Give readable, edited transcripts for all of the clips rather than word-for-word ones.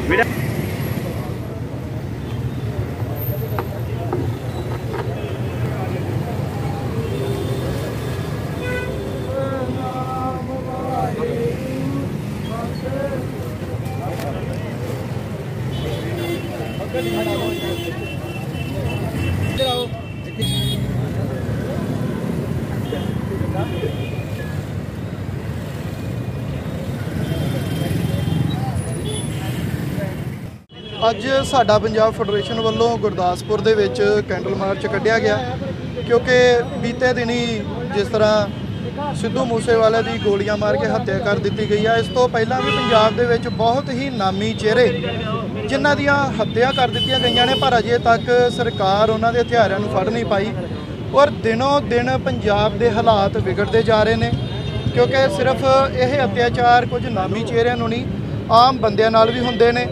ਅੱਜ ਸਾਡਾ ਪੰਜਾਬ ਫੈਡਰੇਸ਼ਨ ਵੱਲੋਂ ਗੁਰਦਾਸਪੁਰ ਦੇ ਵਿੱਚ ਕੈਂਡਲ ਮਾਰਚ ਕੱਢਿਆ ਗਿਆ ਕਿਉਂਕਿ ਬੀਤੇ ਦਿਨੀ ਜਿਸ ਤਰ੍ਹਾਂ ਸਿੱਧੂ ਮੂਸੇਵਾਲੇ ਦੀ ਗੋਲੀਆਂ ਮਾਰ ਕੇ ਹੱਤਿਆ ਕਰ ਦਿੱਤੀ ਗਈ ਹੈ। ਇਸ ਤੋਂ ਪਹਿਲਾਂ ਵੀ ਪੰਜਾਬ ਦੇ ਵਿੱਚ ਬਹੁਤ ਹੀ ਨਾਮੀ ਚਿਹਰੇ ਜਿਨ੍ਹਾਂ ਦੀਆਂ ਹੱਤਿਆ ਕਰ ਦਿੱਤੀਆਂ ਗਈਆਂ ਨੇ, ਪਰ ਅਜੇ ਤੱਕ ਸਰਕਾਰ ਉਹਨਾਂ ਦੇ ਹਥਿਆਰਾਂ ਨੂੰ ਫੜ ਨਹੀਂ ਪਾਈ ਔਰ ਦਿਨੋਂ ਦਿਨ ਪੰਜਾਬ ਦੇ ਹਾਲਾਤ ਵਿਗੜਦੇ ਜਾ ਰਹੇ ਨੇ ਕਿਉਂਕਿ ਸਿਰਫ ਇਹ ਅਤਿਆਚਾਰ ਕੁਝ ਨਾਮੀ ਚਿਹਰਿਆਂ ਨੂੰ ਨਹੀਂ, ਆਮ ਬੰਦਿਆਂ ਨਾਲ ਵੀ ਹੁੰਦੇ ਨੇ।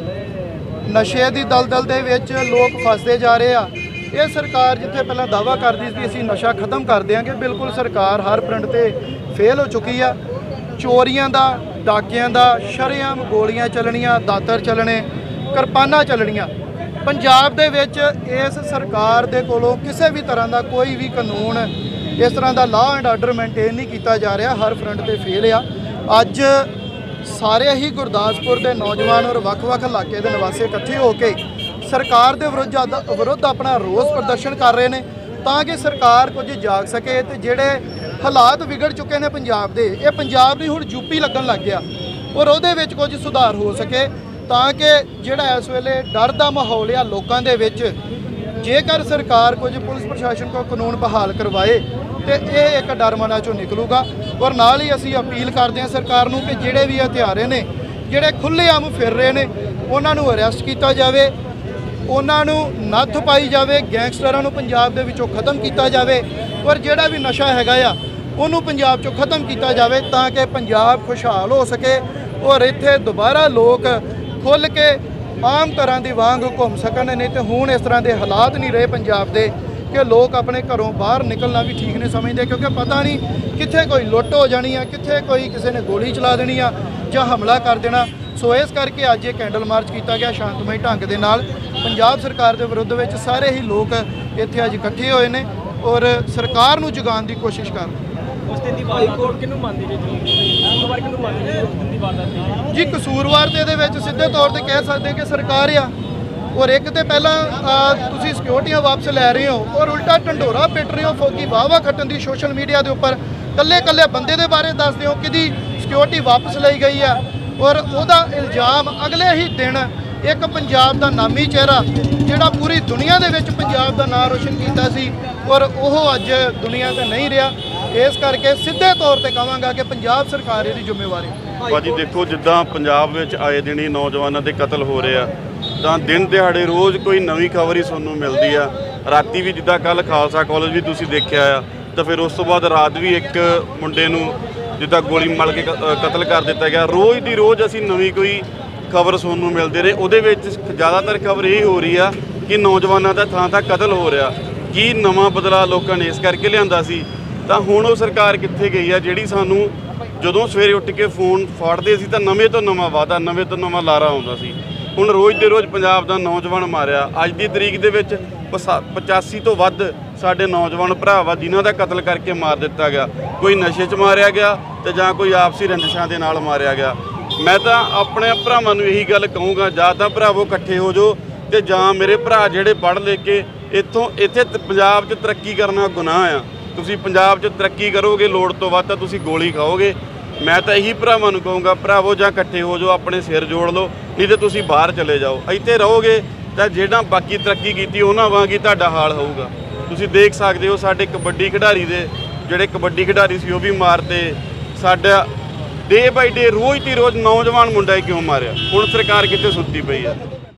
ਨਸ਼ੇ ਦੀ ਦਲਦਲ ਦੇ ਵਿੱਚ ਲੋਕ ਫਸਦੇ ਜਾ ਰਹੇ ਆ। ਇਹ ਸਰਕਾਰ ਜਿੱਥੇ ਪਹਿਲਾਂ ਦਾਅਵਾ ਕਰਦੀ ਸੀ ਅਸੀਂ ਨਸ਼ਾ ਖਤਮ ਕਰ ਦਿਆਂਗੇ, ਬਿਲਕੁਲ ਸਰਕਾਰ ਹਰ ਫਰੰਟ ਤੇ ਫੇਲ ਹੋ ਚੁੱਕੀ ਆ। ਚੋਰੀਆਂ ਦਾ, ਡਾਕਿਆਂ ਦਾ, ਸ਼ਰੇਆਮ ਗੋਲੀਆਂ ਚੱਲਣੀਆਂ, ਦਾਤਰ ਚੱਲਣੇ, ਕਿਰਪਾਨਾਂ ਚੱਲਣੀਆਂ। ਪੰਜਾਬ ਦੇ ਵਿੱਚ ਇਸ ਸਰਕਾਰ ਦੇ ਕੋਲੋਂ ਕਿਸੇ ਵੀ ਤਰ੍ਹਾਂ ਦਾ ਕੋਈ ਵੀ ਕਾਨੂੰਨ, ਇਸ ਤਰ੍ਹਾਂ ਦਾ ਲਾਅ ਐਂਡ ਆਰਡਰ ਮੇਨਟੇਨ ਨਹੀਂ ਕੀਤਾ ਜਾ ਰਿਹਾ, ਹਰ ਫਰੰਟ ਤੇ ਫੇਲ ਆ। ਅੱਜ ਸਾਰੇ ਹੀ ਗੁਰਦਾਸਪੁਰ ਦੇ ਨੌਜਵਾਨ ਔਰ ਵੱਖ-ਵੱਖ ਇਲਾਕੇ ਦੇ ਨਿਵਾਸੀ ਇਕੱਠੇ ਹੋ ਕੇ ਸਰਕਾਰ ਦੇ ਵਿਰੁੱਧ ਆਪਣਾ ਰੋਸ ਪ੍ਰਦਰਸ਼ਨ ਕਰ ਰਹੇ ਨੇ ਤਾਂ ਕਿ ਸਰਕਾਰ ਕੁਝ ਜਾਗ ਸਕੇ ਤੇ ਜਿਹੜੇ ਹਾਲਾਤ ਵਿਗੜ ਚੁੱਕੇ ਨੇ ਪੰਜਾਬ ਦੇ, ਇਹ ਪੰਜਾਬ ਨਹੀਂ ਹੁਣ ਯੂਪੀ ਲੱਗਣ ਲੱਗ ਗਿਆ ਔਰ ਉਹਦੇ ਵਿੱਚ ਕੁਝ ਸੁਧਾਰ ਹੋ ਸਕੇ ਤਾਂ ਕਿ ਜਿਹੜਾ ਇਸ ਵੇਲੇ ਡਰ ਦਾ ਮਾਹੌਲ ਆ ਲੋਕਾਂ ਦੇ ਵਿੱਚ, ਜੇਕਰ ਸਰਕਾਰ ਕੁਝ ਪੁਲਿਸ ਪ੍ਰਸ਼ਾਸਨ ਕੋਲ ਕਾਨੂੰਨ ਬਹਾਲ ਕਰਵਾਏ ਤੇ ਇਹ ਇੱਕ ਡਰ ਮਨਾਂ ਚੋਂ ਨਿਕਲੂਗਾ। ਔਰ ਨਾਲ ਹੀ ਅਸੀਂ ਅਪੀਲ ਕਰਦੇ ਹਾਂ ਸਰਕਾਰ ਨੂੰ ਕਿ ਜਿਹੜੇ ਵੀ ਹਥਿਆਰੇ ਨੇ, ਜਿਹੜੇ ਖੁੱਲ੍ਹੇਆਮ ਫਿਰ ਰਹੇ ਨੇ, ਉਹਨਾਂ ਨੂੰ ਅਰੈਸਟ ਕੀਤਾ ਜਾਵੇ, ਉਹਨਾਂ ਨੂੰ ਨੱਥ ਪਾਈ ਜਾਵੇ, ਗੈਂਗਸਟਰਾਂ ਨੂੰ ਪੰਜਾਬ ਦੇ ਵਿੱਚੋਂ ਖਤਮ ਕੀਤਾ ਜਾਵੇ ਔਰ ਜਿਹੜਾ ਵੀ ਨਸ਼ਾ ਹੈਗਾ ਆ ਉਹਨੂੰ ਪੰਜਾਬ 'ਚੋਂ ਖਤਮ ਕੀਤਾ ਜਾਵੇ ਤਾਂ ਕਿ ਪੰਜਾਬ ਖੁਸ਼ਹਾਲ ਹੋ ਸਕੇ ਔਰ ਇੱਥੇ ਦੁਬਾਰਾ ਲੋਕ ਖੁੱਲ੍ਹ ਕੇ ਆਮ ਤਰ੍ਹਾਂ ਦੀ ਵਾਂਗ ਘੁੰਮ ਸਕਣ। ਨਹੀਂ ਤੇ ਹੁਣ ਇਸ ਤਰ੍ਹਾਂ ਦੇ ਹਾਲਾਤ ਨਹੀਂ ਰਹੇ ਪੰਜਾਬ ਦੇ ਕਿ ਲੋਕ ਆਪਣੇ ਘਰੋਂ ਬਾਹਰ ਨਿਕਲਣਾ ਵੀ ਠੀਕ ਨਹੀਂ ਸਮਝਦੇ ਕਿਉਂਕਿ ਪਤਾ ਨਹੀਂ ਕਿੱਥੇ ਕੋਈ ਲੁੱਟ ਹੋ ਜਾਣੀ ਆ, ਕਿੱਥੇ ਕੋਈ ਕਿਸੇ ਨੇ ਗੋਲੀ ਚਲਾ ਦੇਣੀ ਆ ਜਾਂ ਹਮਲਾ ਕਰ ਦੇਣਾ। ਸੋ ਇਸ ਕਰਕੇ ਅੱਜ ਇਹ ਕੈਂਡਲ ਮਾਰਚ ਕੀਤਾ ਗਿਆ ਸ਼ਾਂਤਮਈ ਢੰਗ ਦੇ ਨਾਲ। ਪੰਜਾਬ ਸਰਕਾਰ ਦੇ ਵਿਰੁੱਧ ਵਿੱਚ ਸਾਰੇ ਹੀ ਲੋਕ ਇੱਥੇ ਅੱਜ ਇਕੱਠੇ ਹੋਏ ਨੇ ਔਰ ਸਰਕਾਰ ਨੂੰ ਜਗਾਉਣ ਦੀ ਕੋਸ਼ਿਸ਼ ਕਰ ਰਹੇ ਜੀ। ਕਸੂਰਵਾਰ ਤੇ ਇਹਦੇ ਵਿੱਚ ਸਿੱਧੇ ਤੌਰ ਤੇ ਕਹਿ ਸਕਦੇ ਕਿ ਸਰਕਾਰ ਆ ਔਰ ਇੱਕ ਤੇ ਪਹਿਲਾਂ ਤੁਸੀਂ ਸਿਕਿਉਰਟੀਆਂ ਵਾਪਸ ਲੈ ਰਹੇ ਹੋ ਔਰ ਉਲਟਾ ਢੰਡੋਰਾ ਪਿੱਟ ਰਹੇ ਹੋ, ਫੌਕੀ ਵਾਹਵਾ ਖੱਟਣ ਦੀ ਸੋਸ਼ਲ ਮੀਡੀਆ ਦੇ ਉੱਪਰ ਕੱਲੇ ਬੰਦੇ ਦੇ ਬਾਰੇ ਦੱਸਦੇ ਹੋ ਕਿਹਦੀ ਸਿਕਿਉਰਟੀ ਵਾਪਸ ਲਈ ਗਈ ਆ ਔਰ ਉਹਦਾ ਇਲਜ਼ਾਮ ਅਗਲੇ ਹੀ ਦਿਨ ਇੱਕ ਪੰਜਾਬ ਦਾ ਨਾਮੀ ਚਿਹਰਾ ਜਿਹੜਾ ਪੂਰੀ ਦੁਨੀਆ ਦੇ ਵਿੱਚ ਪੰਜਾਬ ਦਾ ਨਾਂ ਰੋਸ਼ਨ ਕੀਤਾ ਸੀ ਔਰ ਉਹ ਅੱਜ ਦੁਨੀਆ ਤੇ ਨਹੀਂ ਰਿਹਾ। ਇਸ ਕਰਕੇ ਸਿੱਧੇ ਤੌਰ ਤੇ ਕਹਾਂਗਾ ਕਿ ਪੰਜਾਬ ਸਰਕਾਰ ਇਹਦੀ ਜ਼ਿੰਮੇਵਾਰੀ। ਭਾਜੀ ਦੇਖੋ, ਜਿੱਦਾਂ ਪੰਜਾਬ ਵਿੱਚ ਆਏ ਦਿਨ ਹੀ ਨੌਜਵਾਨਾਂ ਦੇ ਕਤਲ ਹੋ ਰਹੇ ਆ ਤਾਂ ਦਿਨ ਦਿਹਾੜੇ ਰੋਜ਼ ਕੋਈ ਨਵੀਂ ਖਬਰ ਹੀ ਤੁਹਾਨੂੰ ਮਿਲਦੀ ਆ। ਰਾਤੀ ਵੀ ਜਿੱਦਾਂ ਕੱਲ ਖਾਲਸਾ ਕਾਲਜ ਵੀ ਤੁਸੀਂ ਦੇਖਿਆ ਆ ਤਾਂ ਫਿਰ ਉਸ ਤੋਂ ਬਾਅਦ ਰਾਤ ਵੀ ਇੱਕ ਮੁੰਡੇ ਨੂੰ ਜਿੱਦਾਂ ਗੋਲੀ ਮਲ ਕੇ ਕਤਲ ਕਰ ਦਿੱਤਾ ਗਿਆ। ਰੋਜ਼ ਦੀ ਰੋਜ਼ ਅਸੀਂ ਨਵੀਂ ਕੋਈ ਖਬਰ ਸੁਣਨ ਨੂੰ ਮਿਲਦੇ ਰਹੇ। ਉਹਦੇ ਵਿੱਚ ਜ਼ਿਆਦਾਤਰ ਖਬਰ ਇਹ ਹੋ ਰਹੀ ਆ ਕਿ ਨੌਜਵਾਨਾਂ ਦਾ ਥਾਂ ਕਤਲ ਹੋ ਰਿਹਾ। ਕੀ ਨਵਾਂ ਬਦਲਾਅ ਲੋਕਾਂ ਨੇ ਇਸ ਕਰਕੇ ਲਿਆਂਦਾ ਸੀ? ਤਾਂ ਹੁਣ ਉਹ ਸਰਕਾਰ ਕਿੱਥੇ ਗਈ ਆ ਜਿਹੜੀ ਸਾਨੂੰ ਜਦੋਂ ਸਵੇਰੇ ਉੱਠ ਕੇ ਫੋਨ ਫਾੜਦੇ ਸੀ ਤਾਂ ਨਵੇਂ ਤੋਂ ਨਵਾਂ ਵਾਅਦਾ, ਨਵੇਂ ਤੋਂ ਨਵਾਂ ਲਾਰਾ ਆਉਂਦਾ ਸੀ। ਹੁਣ ਰੋਜ਼ ਦੇ ਰੋਜ਼ ਪੰਜਾਬ ਦਾ ਨੌਜਵਾਨ ਮਾਰਿਆ। ਅੱਜ ਦੀ ਤਰੀਕ ਦੇ ਵਿੱਚ 85 ਤੋਂ ਵੱਧ ਸਾਡੇ ਨੌਜਵਾਨ ਭਰਾ ਵਾ ਜਿਨ੍ਹਾਂ ਦਾ ਕਤਲ ਕਰਕੇ ਮਾਰ ਦਿੱਤਾ ਗਿਆ। ਕੋਈ ਨਸ਼ੇ 'ਚ ਮਾਰਿਆ ਗਿਆ ਤੇ ਜਾਂ ਕੋਈ ਆਪਸੀ ਰੰਜਿਸ਼ਾਂ ਦੇ ਨਾਲ ਮਾਰਿਆ ਗਿਆ। ਮੈਂ ਤਾਂ ਆਪਣੇ ਭਰਾਵਾਂ ਨੂੰ ਇਹੀ ਗੱਲ ਕਹੂੰਗਾ, ਜਾਂ ਤਾਂ ਭਰਾਵੋ ਇਕੱਠੇ ਹੋ ਜਾਓ ਤੇ ਜਾਂ ਮੇਰੇ ਭਰਾ ਜਿਹੜੇ ਪੜ੍ਹ ਲਿਖ ਕੇ ਇੱਥੇ ਪੰਜਾਬ 'ਚ ਤਰੱਕੀ ਕਰਨਾ ਗੁਨਾਹ ਆ। ਤੁਸੀਂ ਪੰਜਾਬ 'ਚ ਤਰੱਕੀ ਕਰੋਗੇ ਲੋੜ ਤੋਂ ਵੱਧ ਤਾਂ ਤੁਸੀਂ ਗੋਲੀ ਖਾਓਗੇ। ਮੈਂ ਤਾਂ ਇਹੀ ਭਰਾਵਾਂ ਨੂੰ ਕਹੂੰਗਾ, ਭਰਾਵੋ ਜਾਂ ਇਕੱਠੇ ਹੋ ਜਾਓ, ਆਪਣੇ ਸਿਰ ਜੋੜ ਲਓ, ਨਹੀਂ ਤੇ ਤੁਸੀਂ ਬਾਹਰ ਚਲੇ ਜਾਓ। ਇੱਥੇ ਰਹੋਗੇ ਤਾਂ ਜਿਹੜਾ ਬਾਕੀ ਤਰੱਕੀ ਕੀਤੀ ਉਹਨਾਂ ਵਾਂਗ ਹੀ ਤੁਹਾਡਾ ਹਾਲ ਹੋਊਗਾ। ਤੁਸੀਂ ਦੇਖ ਸਕਦੇ ਹੋ ਸਾਡੇ ਕਬੱਡੀ ਖਿਡਾਰੀ ਦੇ ਜਿਹੜੇ ਕਬੱਡੀ ਖਿਡਾਰੀ ਸੀ ਉਹ ਵੀ ਮਾਰਤੇ। ਸਾਡਾ ਡੇ ਬਾਈ ਡੇ ਰੋਜ਼ ਦੀ ਰੋਜ਼ ਨੌਜਵਾਨ ਮੁੰਡਾ ਕਿਉਂ ਮਾਰਿਆ? ਹੁਣ ਸਰਕਾਰ ਕਿੱਥੇ ਸੁੱਤੀ ਪਈ ਆ?